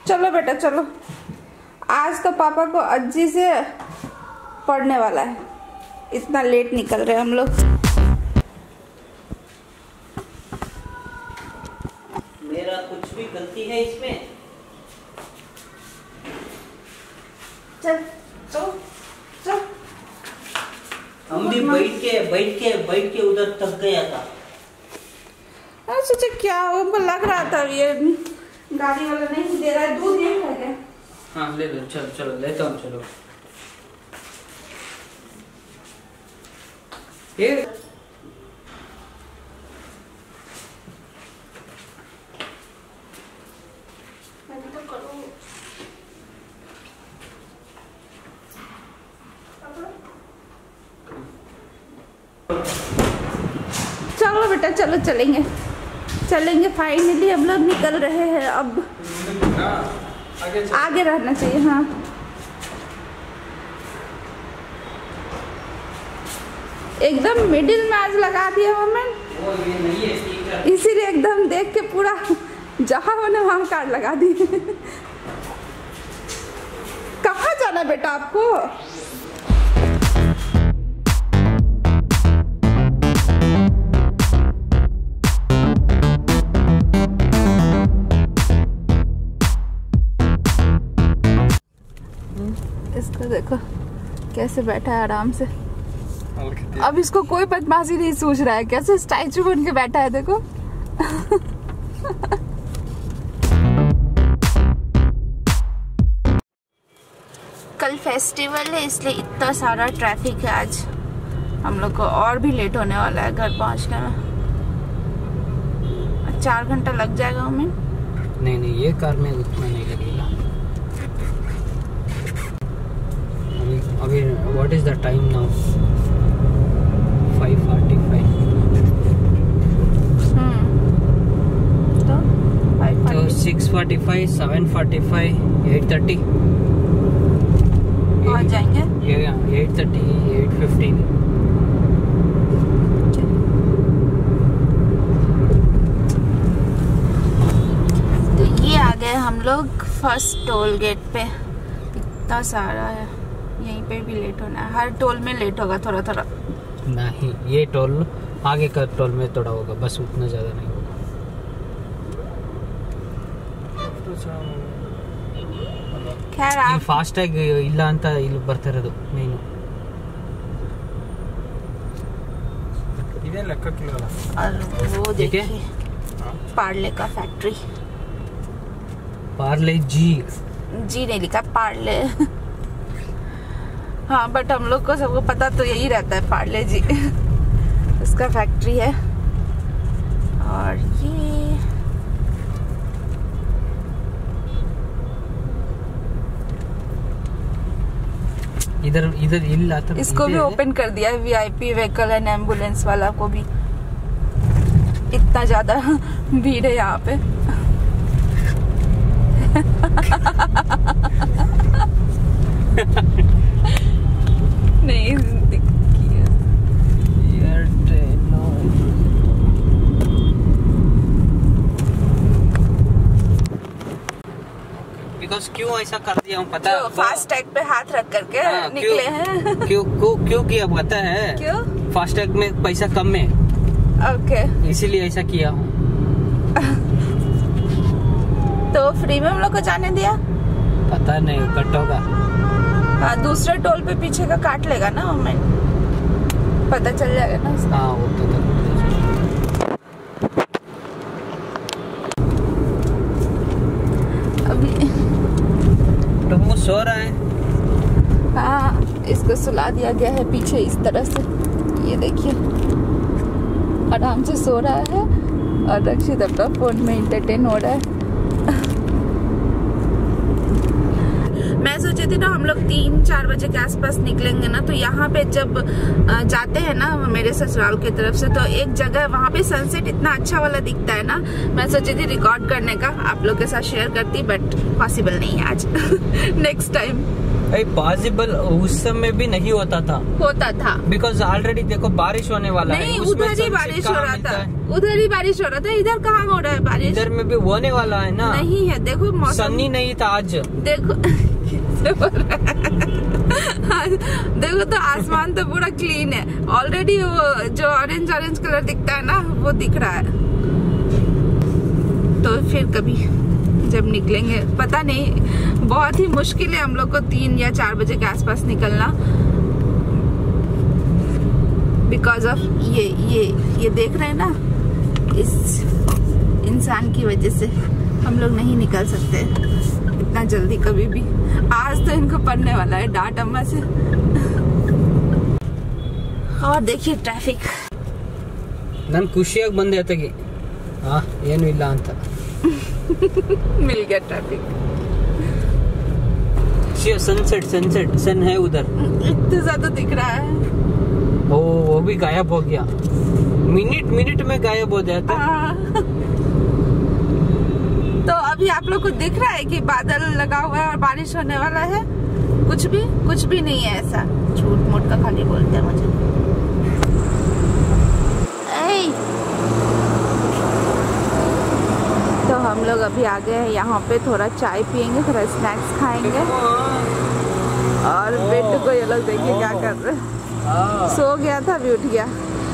चलो बेटा चलो, आज तो पापा को अज्जी से पढ़ने वाला है, इतना लेट निकल रहे हम लोग। मेरा कुछ भी गलती है इसमें? चल चलो चल। हम भी बैठ के उधर तक गया था। सोचा क्या हमको लग रहा था ये गाड़ी वाला नहीं दे रहा है, दूध नहीं है क्या? हाँ ले लो, चलो चलो लेता हूँ, चलो। ये चलो बेटा चलो, चलेंगे चलेंगे, फाइनली हम लोग निकल रहे हैं अब। आगे रहना चाहिए। हाँ एकदम मिडिल में आज लगा दिया मम्मी, इसीलिए एकदम देख के पूरा जहाँ होने वहाँ कार्ड लगा दिए। कहाँ जाना बेटा आपको? इसको देखो कैसे बैठा है आराम से। अब इसको कोई बदमाशी नहीं सूझ रहा है, कैसे स्टैचू बन के बैठा है देखो। कल फेस्टिवल है इसलिए इतना सारा ट्रैफिक है आज। हम लोग को और भी लेट होने वाला है घर पहुंचने में। 4 घंटा लग जाएगा हमें। नहीं ये कार में उतना नहीं लगेगा। अभी what is the time now? 5:45। तो 6:45, 7:45, 8:30 पहुंच जाएंगे। 8:30, 8:15। तो ये आ गए हम लोग फर्स्ट टोल गेट पे। इतना सारा है, यहीं पे भी लेट होना है। हर टोल में लेट होगा थोड़ा थोड़ा। नहीं ये टोल आगे का टोल में थोड़ा होगा, बस उतना ज्यादा नहीं होगा। खैर आप फास्ट टैग ಇಲ್ಲ ಅಂತ ಇಲ್ಲಿ ಬರ್ತಾ ಇರೋದು ಮೇನು ಇದೇ ಲೆಕ್ಕಕ್ಕಿಲ್ಲ। वो देखिए पार्ले का फैक्ट्री। पार्ले जी नहीं लिखा, पार्ले। हाँ बट हम लोग को सबको पता तो यही रहता है पार्ले जी। उसका फैक्ट्री है। और ये इधर इल्ला तो इसको भी ओपन कर दिया है, VIP व्हीकल एंड एम्बुलेंस वाला को भी। इतना ज्यादा भीड़ है यहाँ पे। नहीं बिकॉज क्यों ऐसा कर दिया हूँ पता? फास्ट टैग पे हाथ रख करके निकले हैं। क्यों किया पता है? क्यों? फास्ट टैग में पैसा कम है, ओके इसीलिए ऐसा किया हूँ। तो फ्री में हम लोग को जाने दिया? पता नहीं कट होगा। हाँ दूसरे टोल पे पीछे का काट लेगा ना, हमें पता चल जाएगा ना उसका। हाँ वो तो अभी टम्मू सो रहा है। हाँ इसको सुला दिया गया है पीछे इस तरह से, ये देखिए आराम से सो रहा है। और रक्षित अपना फोन में इंटरटेन हो रहा है। मैं सोची थी ना हम लोग 3-4 बजे के आसपास निकलेंगे ना, तो यहाँ पे जब जाते हैं ना मेरे ससुराल की तरफ से, तो एक जगह वहाँ पे सनसेट इतना अच्छा वाला दिखता है ना। मैं सोची थी रिकॉर्ड करने का आप लोग के साथ शेयर करती, बट पॉसिबल नहीं है आज। Next time. पॉसिबल उस समय भी नहीं होता था बिकॉज ऑलरेडी देखो बारिश होने वाला है। नहीं, उधर ही बारिश हो रहा था, उधर ही बारिश हो रहा था, इधर कहाँ हो रहा है बारिश? इधर में भी होने वाला है ना। नहीं है, देखो मौसम सन्नी नहीं था आज। देखो देखो तो आसमान तो पूरा क्लीन है ऑलरेडी। वो जो ऑरेंज कलर दिखता है ना वो दिख रहा है। तो फिर कभी जब निकलेंगे पता नहीं, बहुत ही मुश्किल है हम लोग को 3 या 4 बजे के आसपास निकलना, बिकॉज ऑफ ये देख रहे हैं ना, इस इंसान की वजह से हम लोग नहीं निकल सकते इतना जल्दी कभी भी। आज तो इनको पड़ने वाला है डांट अम्मा से। और देखिए ट्रैफिक ನಾನು ಖುಷಿಯಾಗಿ ಬಂದೆ ಅತ್ತಗೆ ಏನು ಇಲ್ಲ ಅಂತ मिल गया ट्रैफिक। सनसेट सन है उधर, इतना ज्यादा दिख रहा है। ओ वो भी गायब हो गया, मिनट में गायब हो जाता है। तो अभी आप लोग को दिख रहा है कि बादल लगा हुआ है और बारिश होने वाला है? कुछ भी नहीं है ऐसा, झूठ मूठ का खाली बोलते हैं मुझे। तो हम लोग अभी आ गए हैं यहाँ पे, थोड़ा चाय पियेंगे, थोड़ा स्नैक्स खाएंगे और बेड को ये लोग देखिए क्या कर रहे हैं। सो गया था अभी उठ गया।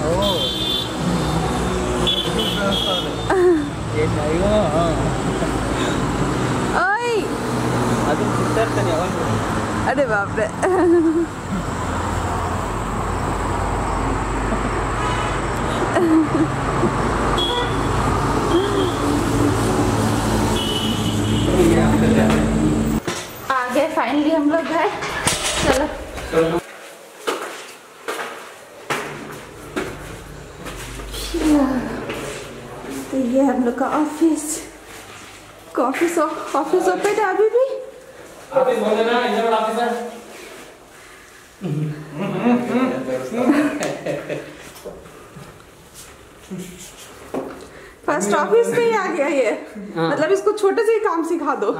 ओए अरे बाप रे आ गए फाइनली हम लोग घर। चलो तो ये हम लोग का ऑफिस ओपन है अभी भी। ऑफिस बोले ना, इंजन ऑफिस है। फर्स्ट ऑफिस पे ही आ गया ये। मतलब इसको छोटे से ही काम सिखा दो।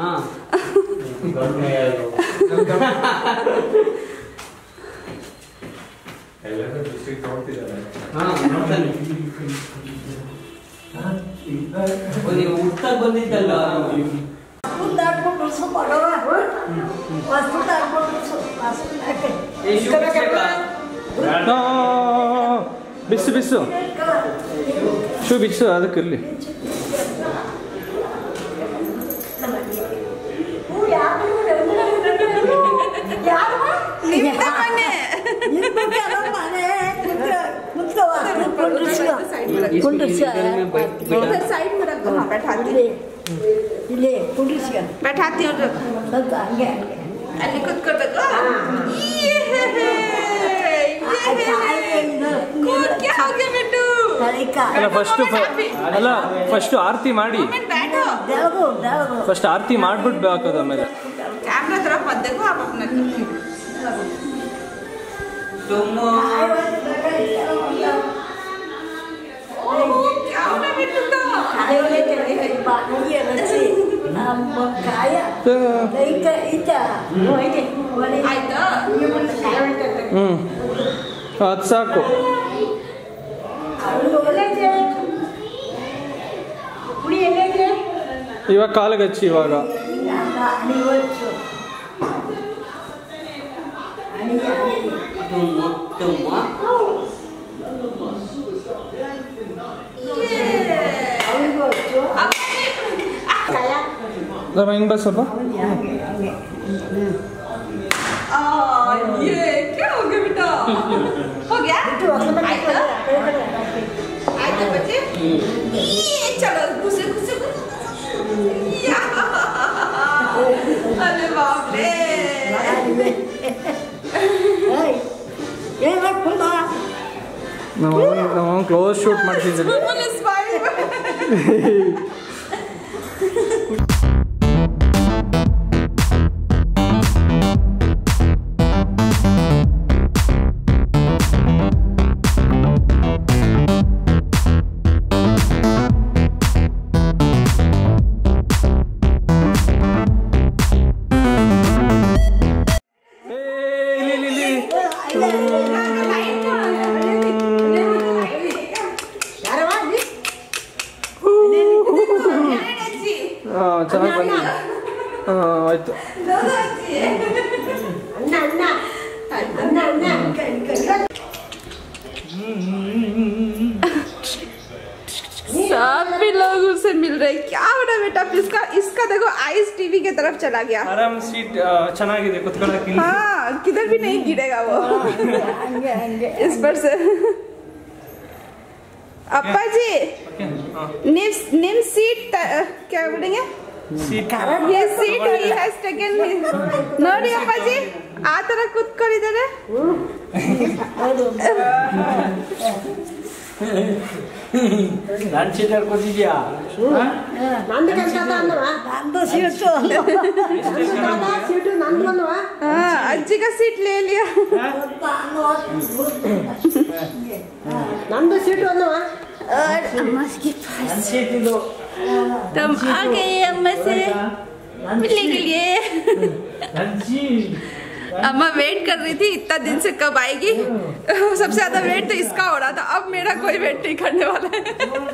ಉತ್ತರ ಬಂದಿದ್ದಲ್ಲ ಬಿಸು ಶೂ ಬಿಚ್ಚು ಅದಕ್ಕಿರಲಿ. बैठाती हूँ क्या हो गया बेटू? ಅಲ್ಲ ಫಸ್ಟ್ ಆರತಿ ಮಾಡಿ, ಫಸ್ಟ್ ಆರತಿ ಮಾಡ್ಬಿಟ್ಟು ಹಾಕೋದು ಆಮೇಲೆ कैमरा तरफ मत देखो आप अपना। क्या हो रहा बेटू का? ಅದು ಸಾಕು. ಇವಾಗ ಕಾಲಿಗೆ ಹಚ್ಚಿ. ಇವಾಗ ಹೆಂಗ್ ಬಸ್ಸಪ್ಪ? ये क्या हो गया बेटा? हो गया? आइए बच्चे, ये चलो घुसे अरे बाप रे ನಾವು ಕ್ಲೋಸ್ ಶೂಟ್ ಮಾಡ್ತಿದ್ದೀವಿ. ಆಯ್ತು. सभी लोग उससे मिल रहे. क्या हो रहा है बेटा? इसका देखो आइस टीवी की तरफ चला गया. आराम सीट ಚೆನ್ನಾಗಿದೆ ಕುತ್ಕೊಳ್ಳೋಕೆ. हाँ, किधर भी नहीं गिरेगा वो. इस पर से. अप्पा जी, निम सीट क्या बोलेंगे? ये सीट ही हैज टेकन. ನೋಡಿ ಅಪ್ಪ ಜಿ, ಆ ತರ ಕೂತ್ಕೊಂಡಿದ್ದಾರೆ. ನಾನು ಸೀಟ್ ಹೇಳ್ಕೊತಿದ್ಯಾ? अज्जी का सीट ले लिया. नंदू सीट और अम्मा के पास तुम आ गए अम्मा से मिलने के लिए. अम्मा वेट कर रही थी इतना दिन से कब आएगी. सबसे ज्यादा वेट तो इसका हो रहा था. अब मेरा कोई वेट नहीं करने वाला है.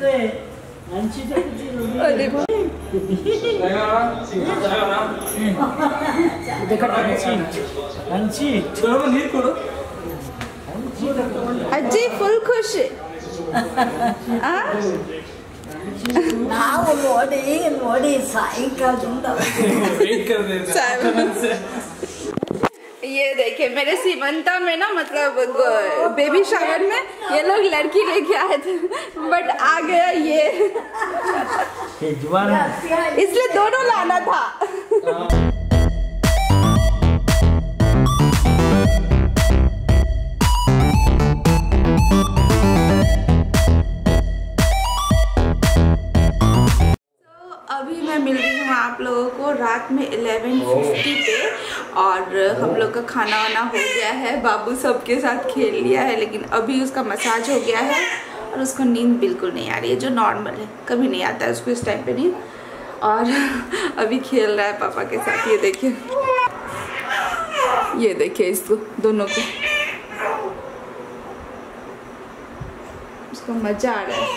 अज्जी फुल खुश. ये देखिए मेरे सीमंता में ना, मतलब बेबी शावर में ये लोग लड़की लेके आए थे, बट आ गया ये. इसलिए दोनों लाना था. अभी मैं मिल रही हूँ आप लोगों को रात में 11:50 पे, और हम लोग का खाना वाना हो गया है. बाबू सबके साथ खेल लिया है, लेकिन अभी उसका मसाज हो गया है और उसको नींद बिल्कुल नहीं आ रही है, जो नॉर्मल है. कभी नहीं आता है उसको इस टाइम पे नींद. और अभी खेल रहा है पापा के साथ. ये देखिए इसको, दोनों को. उसको मजा आ रहा है.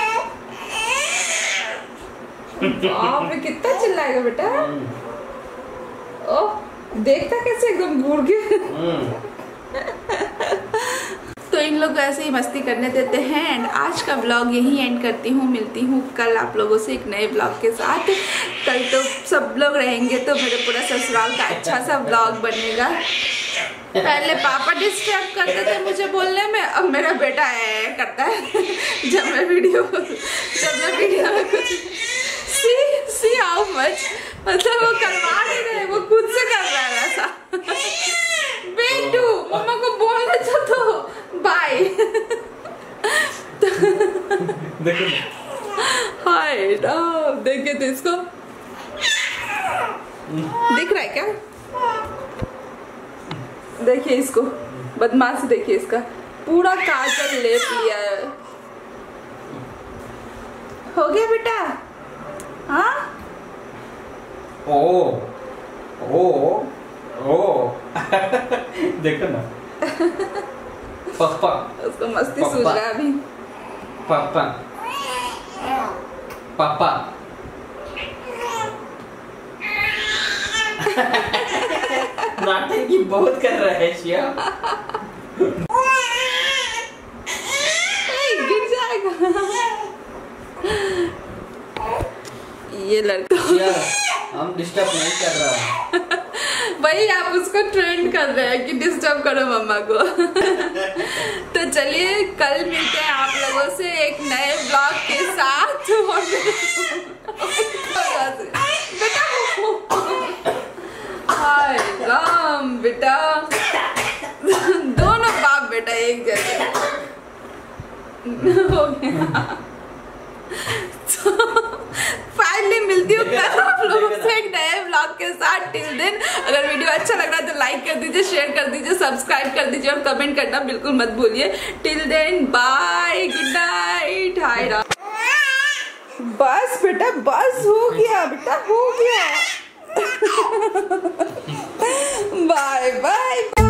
बाप रे, कितना चिल्लाएगा बेटा. ओह, देखता कैसे एकदम घूर के. तो इन लोग को ऐसे ही मस्ती करने देते हैं. एंड आज का ब्लॉग यही एंड करती हूँ. मिलती हूँ कल आप लोगों से एक नए ब्लॉग के साथ. कल तो सब लोग रहेंगे तो मेरे पूरा ससुराल का अच्छा सा ब्लॉग बनेगा. पहले पापा डिस्टर्ब करते थे मुझे बोलने में, अब मेरा बेटा करता है जब मैं वीडियो में कुछ. सी हाउ मच, मतलब वो करवा नहीं रहे, वो खुद से कर रहा है वैसा. बेटू मम्मा को बोलने तो बाय. हाय देखिए तो इसको दिख रहा है क्या? देखिए इसको, बदमाश. देखिए इसका पूरा काजल लेप लिया है. हो गया बेटा? हाँ? ओ देखो ना. पापा उसको मस्ती सूझ रहा है अभी. पापा नाटक बहुत कर रहा है शिया. गिर जाएगा ये लड़का. हम डिस्टर्ब नहीं कर रहा. भाई आप उसको ट्रेंड कर रहे हैं कि डिस्टर्ब करो मम्मा को. तो चलिए कल मिलते हैं आप लोगों से एक नए ब्लॉग के साथ. बेटा हाय राम बेटा, दोनों बाप बेटा एक जैसे हो गया. फाइनली मिलती हूँ कल आप लोगों से एक नए ब्लॉग के साथ. टिल देन अगर वीडियो अच्छा लग रहा है तो लाइक कर दीजिए, शेयर कर दीजिए, सब्सक्राइब कर दीजिए और कमेंट करना बिल्कुल मत भूलिए. Till then bye, good night. हाय राम. बस बेटा बस, हो गया बेटा, हो गया. Bye bye.